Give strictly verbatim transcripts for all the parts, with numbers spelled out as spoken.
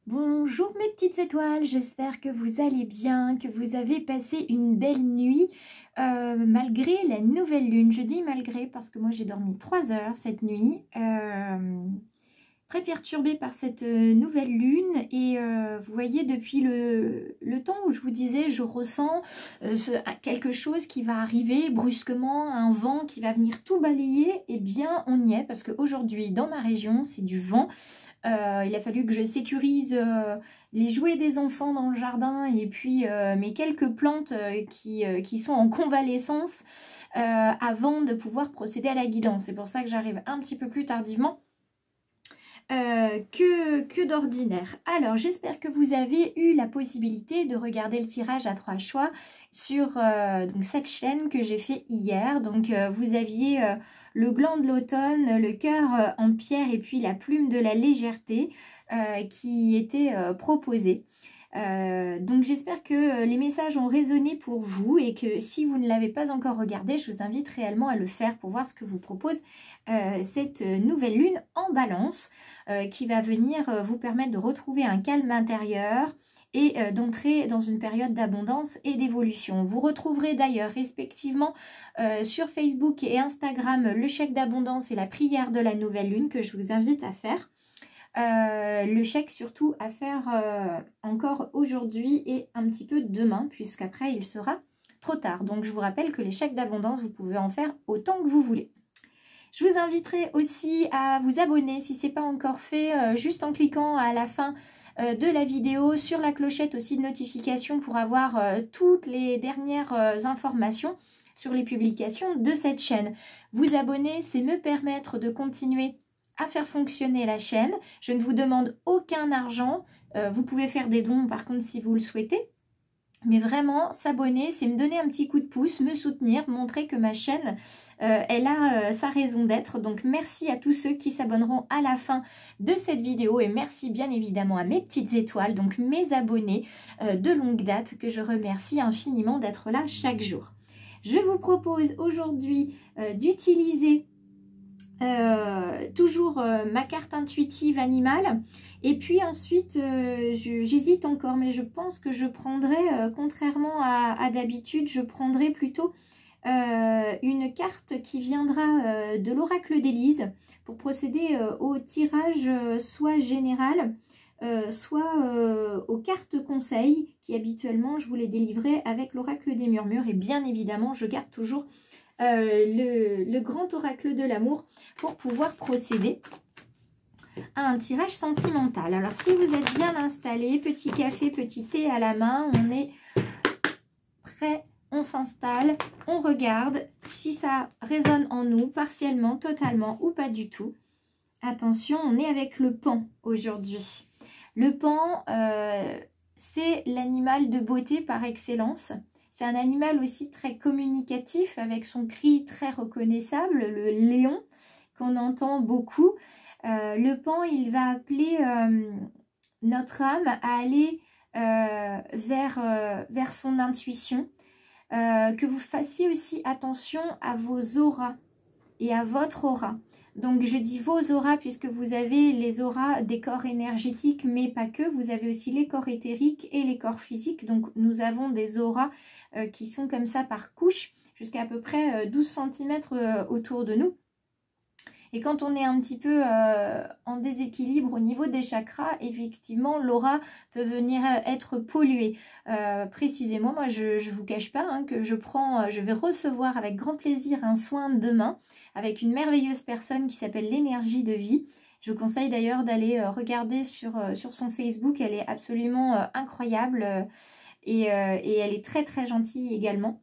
Bonjour mes petites étoiles, j'espère que vous allez bien, que vous avez passé une belle nuit euh, malgré la nouvelle lune. Je dis malgré parce que moi j'ai dormi trois heures cette nuit, euh, très perturbée par cette nouvelle lune. Et euh, vous voyez, depuis le, le temps où je vous disais je ressens euh, ce, quelque chose qui va arriver brusquement, un vent qui va venir tout balayer, et bien on y est parce qu'aujourd'hui dans ma région c'est du vent. Euh, il a fallu que je sécurise euh, les jouets des enfants dans le jardin et puis euh, mes quelques plantes euh, qui, euh, qui sont en convalescence euh, avant de pouvoir procéder à la guidance. C'est pour ça que j'arrive un petit peu plus tardivement euh, que, que d'ordinaire. Alors j'espère que vous avez eu la possibilité de regarder le tirage à trois choix sur euh, donc cette chaîne que j'ai fait hier. Donc euh, vous aviez... Euh, le gland de l'automne, le cœur en pierre et puis la plume de la légèreté euh, qui était euh, proposée. Euh, donc j'espère que les messages ont résonné pour vous et que si vous ne l'avez pas encore regardé, je vous invite réellement à le faire pour voir ce que vous propose euh, cette nouvelle lune en balance euh, qui va venir euh, vous permettre de retrouver un calme intérieur et euh, d'entrer dans une période d'abondance et d'évolution. Vous retrouverez d'ailleurs respectivement euh, sur Facebook et Instagram le chèque d'abondance et la prière de la nouvelle lune que je vous invite à faire. Euh, le chèque surtout à faire euh, encore aujourd'hui et un petit peu demain, puisqu'après il sera trop tard. Donc je vous rappelle que les chèques d'abondance, vous pouvez en faire autant que vous voulez. Je vous inviterai aussi à vous abonner si ce n'est pas encore fait, euh, juste en cliquant à la fin euh, de la vidéo sur la clochette aussi de notification pour avoir euh, toutes les dernières euh, informations sur les publications de cette chaîne. Vous abonner, c'est me permettre de continuer à faire fonctionner la chaîne. Je ne vous demande aucun argent. Euh, vous pouvez faire des dons par contre si vous le souhaitez. Mais vraiment, s'abonner, c'est me donner un petit coup de pouce, me soutenir, montrer que ma chaîne, euh, elle a euh, sa raison d'être. Donc merci à tous ceux qui s'abonneront à la fin de cette vidéo. Et merci bien évidemment à mes petites étoiles, donc mes abonnés euh, de longue date, que je remercie infiniment d'être là chaque jour. Je vous propose aujourd'hui euh, d'utiliser Euh, toujours euh, ma carte intuitive animale et puis ensuite euh, j'hésite encore, mais je pense que je prendrai euh, contrairement à, à d'habitude, je prendrai plutôt euh, une carte qui viendra euh, de l'oracle d'Élise pour procéder euh, au tirage euh, soit général euh, soit euh, aux cartes conseils qui habituellement je vous les délivrais avec l'oracle des murmures. Et bien évidemment je garde toujours Euh, le, le grand oracle de l'amour pour pouvoir procéder à un tirage sentimental. Alors si vous êtes bien installé, petit café, petit thé à la main, on est prêt, on s'installe, on regarde si ça résonne en nous partiellement, totalement ou pas du tout. Attention, on est avec le paon aujourd'hui. Le paon, euh, c'est l'animal de beauté par excellence. C'est un animal aussi très communicatif avec son cri très reconnaissable, le léon qu'on entend beaucoup. Euh, le paon, il va appeler euh, notre âme à aller euh, vers, euh, vers son intuition. Euh, que vous fassiez aussi attention à vos auras et à votre aura. Donc je dis vos auras puisque vous avez les auras des corps énergétiques, mais pas que. Vous avez aussi les corps éthériques et les corps physiques. Donc nous avons des auras euh, qui sont comme ça par couche, jusqu'à à peu près euh, douze centimètres euh, autour de nous. Et quand on est un petit peu euh, en déséquilibre au niveau des chakras, effectivement, l'aura peut venir être polluée. Euh, précisément, moi, je ne vous cache pas hein, que je prends, je vais recevoir avec grand plaisir un soin demain avec une merveilleuse personne qui s'appelle l'énergie de vie. Je vous conseille d'ailleurs d'aller euh, regarder sur, euh, sur son Facebook. Elle est absolument euh, incroyable euh, et, euh, et elle est très très gentille également.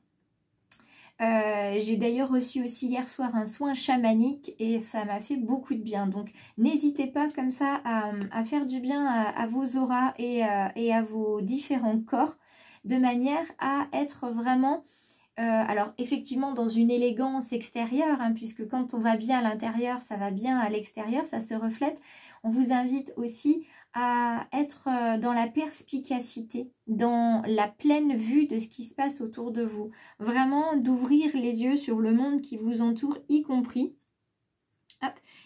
Euh, j'ai d'ailleurs reçu aussi hier soir un soin chamanique et ça m'a fait beaucoup de bien. Donc n'hésitez pas comme ça à, à faire du bien à, à vos auras et à, et à vos différents corps de manière à être vraiment, euh, alors effectivement dans une élégance extérieure, hein, puisque quand on va bien à l'intérieur, ça va bien à l'extérieur, ça se reflète. On vous invite aussi à être dans la perspicacité, dans la pleine vue de ce qui se passe autour de vous. Vraiment d'ouvrir les yeux sur le monde qui vous entoure, y compris, hop,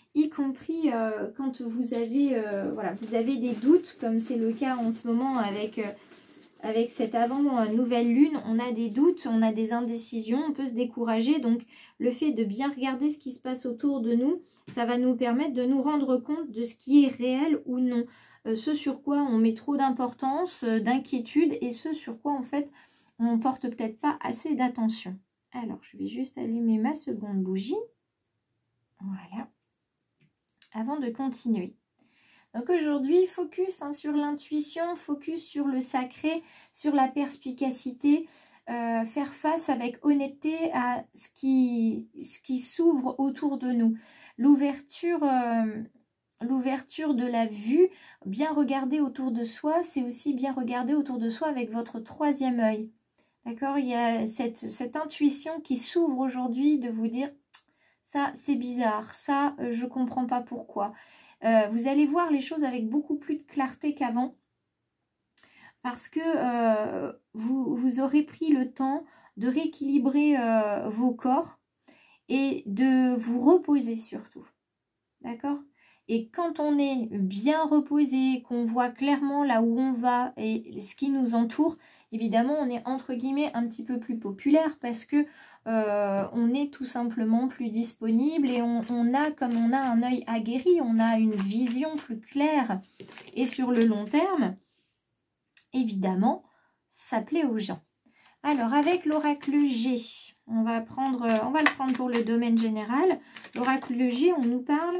y compris euh, quand vous avez, euh, voilà, vous avez des doutes, comme c'est le cas en ce moment avec, euh, avec cette avant nouvelle lune. On a des doutes, on a des indécisions, on peut se décourager. Donc le fait de bien regarder ce qui se passe autour de nous, ça va nous permettre de nous rendre compte de ce qui est réel ou non. Euh, ce sur quoi on met trop d'importance, euh, d'inquiétude, et ce sur quoi en fait on porte peut-être pas assez d'attention. Alors je vais juste allumer ma seconde bougie. Voilà. Avant de continuer. Donc aujourd'hui, focus hein, sur l'intuition, focus sur le sacré, sur la perspicacité, euh, faire face avec honnêteté à ce qui, ce qui s'ouvre autour de nous. L'ouverture euh, l'ouverture de la vue, bien regarder autour de soi, c'est aussi bien regarder autour de soi avec votre troisième œil. D'accord? Il y a cette, cette intuition qui s'ouvre aujourd'hui de vous dire ça c'est bizarre, ça euh, je comprends pas pourquoi. Euh, vous allez voir les choses avec beaucoup plus de clarté qu'avant parce que euh, vous, vous aurez pris le temps de rééquilibrer euh, vos corps et de vous reposer surtout. D'accord? Et quand on est bien reposé, qu'on voit clairement là où on va et ce qui nous entoure, évidemment on est entre guillemets un petit peu plus populaire parce que Euh, on est tout simplement plus disponible et on, on a, comme on a un œil aguerri, on a une vision plus claire. Et sur le long terme, évidemment, ça plaît aux gens. Alors, avec l'oracle G, on va, prendre, on va le prendre pour le domaine général. L'oracle G, on nous parle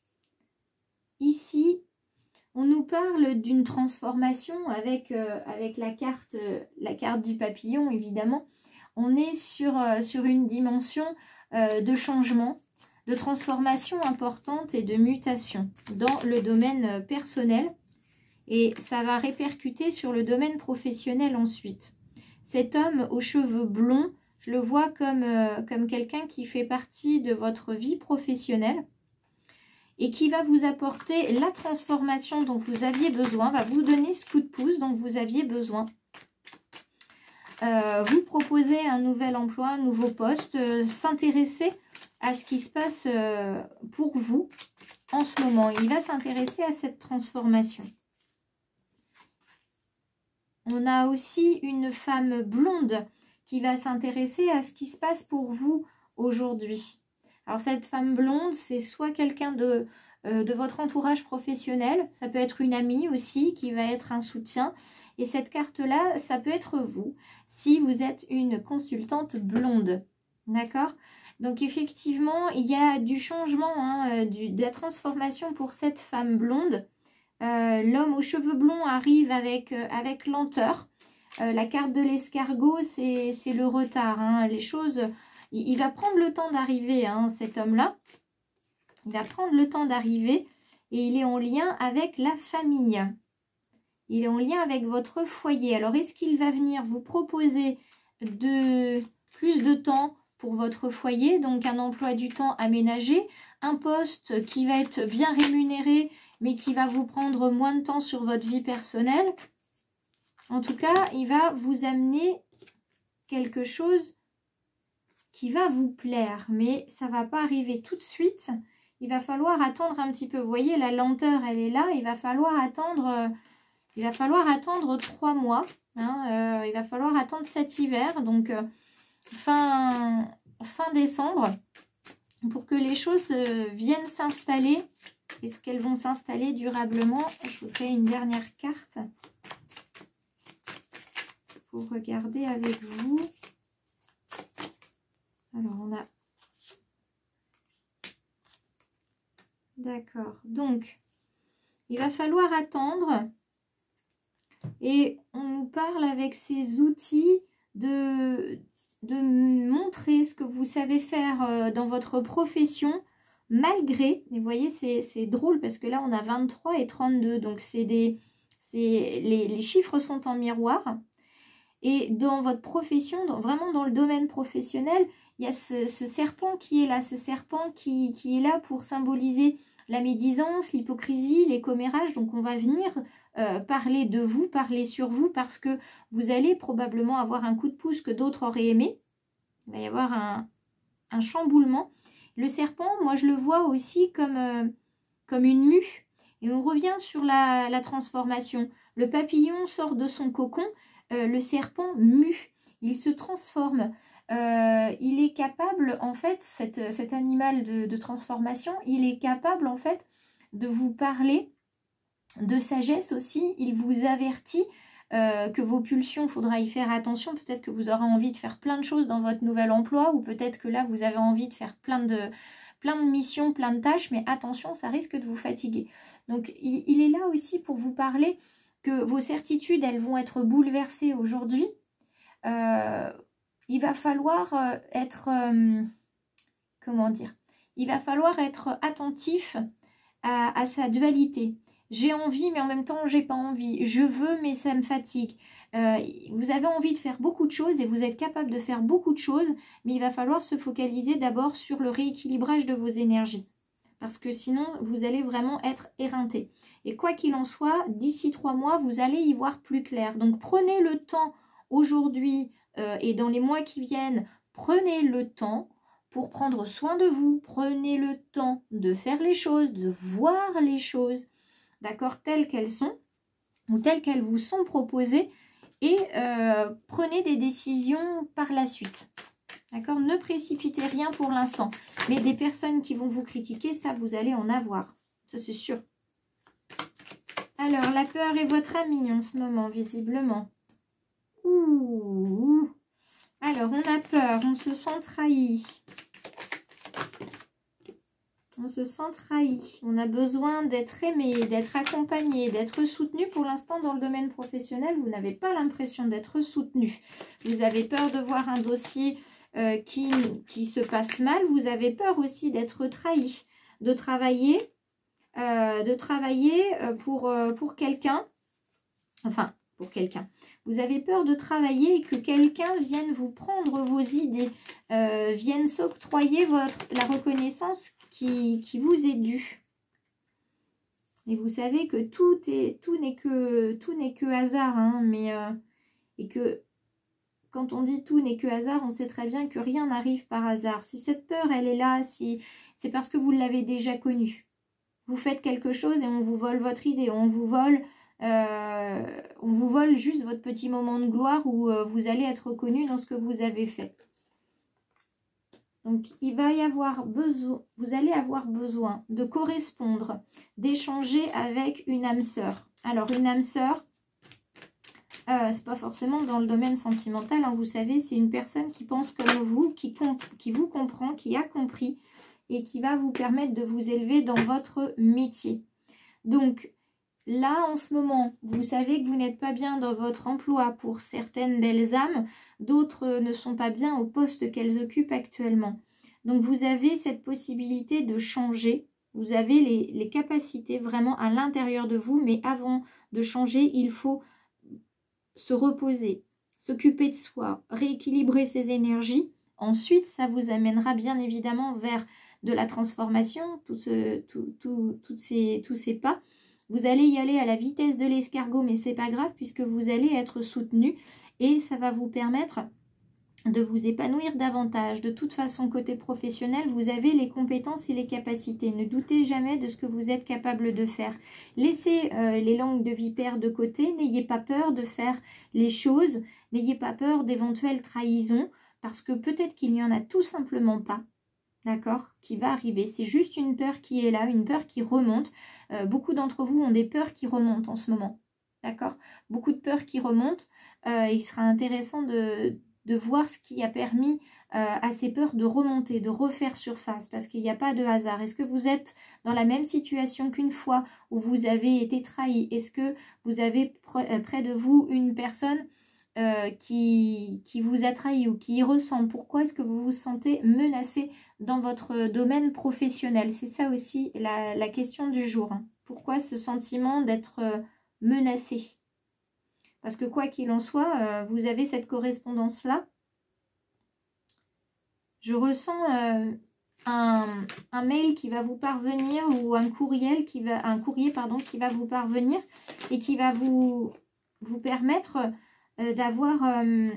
ici, on nous parle d'une transformation avec, euh, avec la, carte, euh, la carte du papillon, évidemment. On est sur, euh, sur une dimension euh, de changement, de transformation importante et de mutation dans le domaine personnel. Et ça va répercuter sur le domaine professionnel ensuite. Cet homme aux cheveux blonds, je le vois comme, euh, comme quelqu'un qui fait partie de votre vie professionnelle et qui va vous apporter la transformation dont vous aviez besoin, va vous donner ce coup de pouce dont vous aviez besoin. Euh, vous proposer un nouvel emploi, un nouveau poste, euh, s'intéresser à ce qui se passe euh, pour vous en ce moment. Il va s'intéresser à cette transformation. On a aussi une femme blonde qui va s'intéresser à ce qui se passe pour vous aujourd'hui. Alors cette femme blonde, c'est soit quelqu'un de, euh, de votre entourage professionnel, ça peut être une amie aussi qui va être un soutien. Et cette carte-là, ça peut être vous, si vous êtes une consultante blonde. D'accord? Donc effectivement, il y a du changement, hein, du, de la transformation pour cette femme blonde. Euh, L'homme aux cheveux blonds arrive avec, euh, avec lenteur. Euh, la carte de l'escargot, c'est le retard. Hein. Les choses, il, il va prendre le temps d'arriver, hein, cet homme-là. Il va prendre le temps d'arriver et il est en lien avec la famille. Il est en lien avec votre foyer. Alors, est-ce qu'il va venir vous proposer de, plus de temps pour votre foyer, donc un emploi du temps aménagé, un poste qui va être bien rémunéré, mais qui va vous prendre moins de temps sur votre vie personnelle? En tout cas, il va vous amener quelque chose qui va vous plaire, mais ça ne va pas arriver tout de suite. Il va falloir attendre un petit peu. Vous voyez, la lenteur, elle est là. Il va falloir attendre... Euh, Il va falloir attendre trois mois. Hein, euh, il va falloir attendre cet hiver, donc euh, fin, fin décembre, pour que les choses euh, viennent s'installer. Est-ce qu'elles vont s'installer durablement? Je vous fais une dernière carte pour regarder avec vous. Alors, on a... D'accord. Donc, il va falloir attendre... Et on nous parle avec ces outils de, de montrer ce que vous savez faire dans votre profession, malgré, et vous voyez, c'est drôle parce que là, on a vingt-trois et trente-deux, donc c'est des, les, les chiffres sont en miroir. Et dans votre profession, dans, vraiment dans le domaine professionnel, il y a ce, ce serpent qui est là, ce serpent qui, qui est là pour symboliser la médisance, l'hypocrisie, les commérages. Donc, on va venir... Euh, parler de vous, parler sur vous, parce que vous allez probablement avoir un coup de pouce que d'autres auraient aimé. Il va y avoir un, un chamboulement. Le serpent, moi je le vois aussi comme, euh, comme une mue. Et on revient sur la, la transformation. Le papillon sort de son cocon, euh, le serpent mue. Il se transforme. Euh, il est capable, en fait, cette, cet animal de, de transformation, il est capable, en fait, de vous parler de sagesse aussi. Il vous avertit euh, que vos pulsions, il faudra y faire attention. Peut-être que vous aurez envie de faire plein de choses dans votre nouvel emploi, ou peut-être que là, vous avez envie de faire plein de, plein de missions, plein de tâches, mais attention, ça risque de vous fatiguer. Donc, il, il est là aussi pour vous parler que vos certitudes, elles vont être bouleversées aujourd'hui. Euh, il va falloir euh, être, euh, comment dire, il va falloir être attentif à, à sa dualité. J'ai envie, mais en même temps, j'ai pas envie. Je veux, mais ça me fatigue. Euh, vous avez envie de faire beaucoup de choses et vous êtes capable de faire beaucoup de choses, mais il va falloir se focaliser d'abord sur le rééquilibrage de vos énergies. Parce que sinon, vous allez vraiment être éreinté. Et quoi qu'il en soit, d'ici trois mois, vous allez y voir plus clair. Donc, prenez le temps aujourd'hui euh, et dans les mois qui viennent, prenez le temps pour prendre soin de vous. Prenez le temps de faire les choses, de voir les choses, d'accord, telles qu'elles sont ou telles qu'elles vous sont proposées, et euh, prenez des décisions par la suite. D'accord? Ne précipitez rien pour l'instant. Mais des personnes qui vont vous critiquer, ça, vous allez en avoir. Ça, c'est sûr. Alors, la peur est votre amie en ce moment, visiblement. Ouh. Alors, on a peur, on se sent trahi. On se sent trahi. On a besoin d'être aimé, d'être accompagné, d'être soutenu. Pour l'instant, dans le domaine professionnel, vous n'avez pas l'impression d'être soutenu. Vous avez peur de voir un dossier euh, qui, qui se passe mal. Vous avez peur aussi d'être trahi, de travailler, euh, de travailler pour, euh, pour quelqu'un. Enfin, pour quelqu'un. Vous avez peur de travailler et que quelqu'un vienne vous prendre vos idées, euh, vienne s'octroyer votre la reconnaissance qui, qui vous est due. Et vous savez que tout est tout n'est que tout n'est que hasard, hein, mais euh, et que quand on dit tout n'est que hasard, on sait très bien que rien n'arrive par hasard. Si cette peur elle est là, si c'est parce que vous l'avez déjà connue. Vous faites quelque chose et on vous vole votre idée, on vous vole Euh, on vous vole juste votre petit moment de gloire où euh, vous allez être reconnu dans ce que vous avez fait. Donc, il va y avoir besoin, vous allez avoir besoin de correspondre, d'échanger avec une âme sœur. Alors, une âme sœur, euh, c'est pas forcément dans le domaine sentimental, hein, vous savez, c'est une personne qui pense comme vous, qui, qui vous comprend, qui a compris et qui va vous permettre de vous élever dans votre métier. Donc, là, en ce moment, vous savez que vous n'êtes pas bien dans votre emploi pour certaines belles âmes, d'autres ne sont pas bien au poste qu'elles occupent actuellement. Donc, vous avez cette possibilité de changer, vous avez les, les capacités vraiment à l'intérieur de vous, mais avant de changer, il faut se reposer, s'occuper de soi, rééquilibrer ses énergies. Ensuite, ça vous amènera bien évidemment vers de la transformation, tout ce, tout, tout, toutes ces, tous ces pas. Vous allez y aller à la vitesse de l'escargot, mais c'est pas grave puisque vous allez être soutenu et ça va vous permettre de vous épanouir davantage. De toute façon, côté professionnel, vous avez les compétences et les capacités. Ne doutez jamais de ce que vous êtes capable de faire. Laissez euh, les langues de vipère de côté. N'ayez pas peur de faire les choses. N'ayez pas peur d'éventuelles trahisons parce que peut-être qu'il n'y en a tout simplement pas. D'accord, qui va arriver. C'est juste une peur qui est là, une peur qui remonte. Euh, beaucoup d'entre vous ont des peurs qui remontent en ce moment. D'accord, beaucoup de peurs qui remontent. Euh, il sera intéressant de, de voir ce qui a permis euh, à ces peurs de remonter, de refaire surface, parce qu'il n'y a pas de hasard. Est-ce que vous êtes dans la même situation qu'une fois où vous avez été trahi? Est-ce que vous avez près de vous une personne Euh, qui, qui vous a trahi ou qui y ressemble? Pourquoi est-ce que vous vous sentez menacé dans votre domaine professionnel? C'est ça aussi la, la question du jour. Hein. Pourquoi ce sentiment d'être euh, menacé? Parce que quoi qu'il en soit, euh, vous avez cette correspondance-là. Je ressens euh, un, un mail qui va vous parvenir ou un courriel qui va, un courrier pardon, qui va vous parvenir et qui va vous, vous permettre d'avoir euh,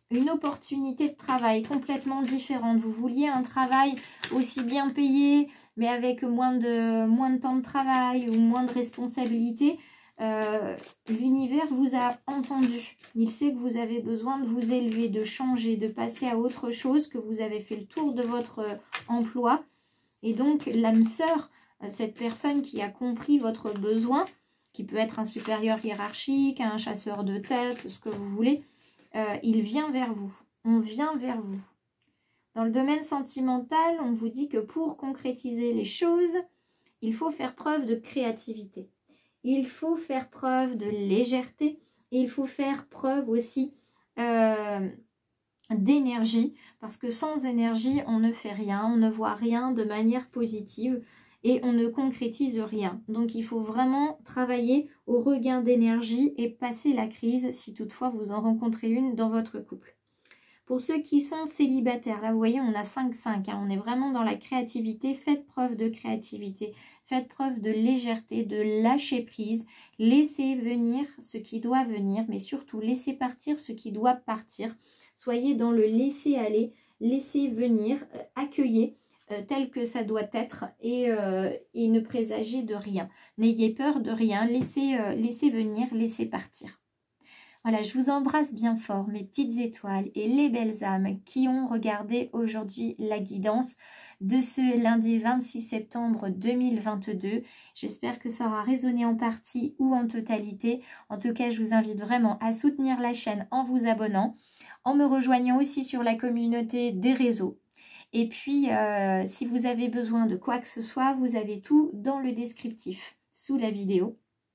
une opportunité de travail complètement différente. Vous vouliez un travail aussi bien payé, mais avec moins de, moins de temps de travail ou moins de responsabilités. Euh, l'univers vous a entendu. Il sait que vous avez besoin de vous élever, de changer, de passer à autre chose, que vous avez fait le tour de votre euh, emploi. Et donc, l'âme sœur, euh, cette personne qui a compris votre besoin, qui peut être un supérieur hiérarchique, un chasseur de tête, ce que vous voulez, euh, il vient vers vous. On vient vers vous. Dans le domaine sentimental, on vous dit que pour concrétiser les choses, il faut faire preuve de créativité. Il faut faire preuve de légèreté. Et il faut faire preuve aussi euh, d'énergie. Parce que sans énergie, on ne fait rien. On ne voit rien de manière positive. Et on ne concrétise rien. Donc il faut vraiment travailler au regain d'énergie et passer la crise si toutefois vous en rencontrez une dans votre couple. Pour ceux qui sont célibataires, là vous voyez on a cinq cinq, hein, on est vraiment dans la créativité. Faites preuve de créativité, faites preuve de légèreté, de lâcher prise. Laissez venir ce qui doit venir, mais surtout laissez partir ce qui doit partir. Soyez dans le laisser aller, laissez venir, euh, accueillez. Euh, tel que ça doit être et, euh, et ne présagez de rien. N'ayez peur de rien, laissez, euh, laissez venir, laissez partir. Voilà, je vous embrasse bien fort, mes petites étoiles et les belles âmes qui ont regardé aujourd'hui la guidance de ce lundi vingt-six septembre deux mille vingt-deux. J'espère que ça aura résonné en partie ou en totalité. En tout cas, je vous invite vraiment à soutenir la chaîne en vous abonnant, en me rejoignant aussi sur la communauté des réseaux. Et puis, euh, si vous avez besoin de quoi que ce soit, vous avez tout dans le descriptif sous la vidéo,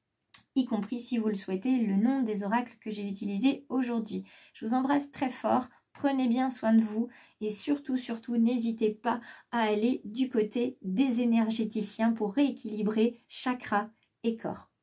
y compris, si vous le souhaitez, le nom des oracles que j'ai utilisés aujourd'hui. Je vous embrasse très fort, prenez bien soin de vous et surtout, surtout, n'hésitez pas à aller du côté des énergéticiens pour rééquilibrer chakra et corps.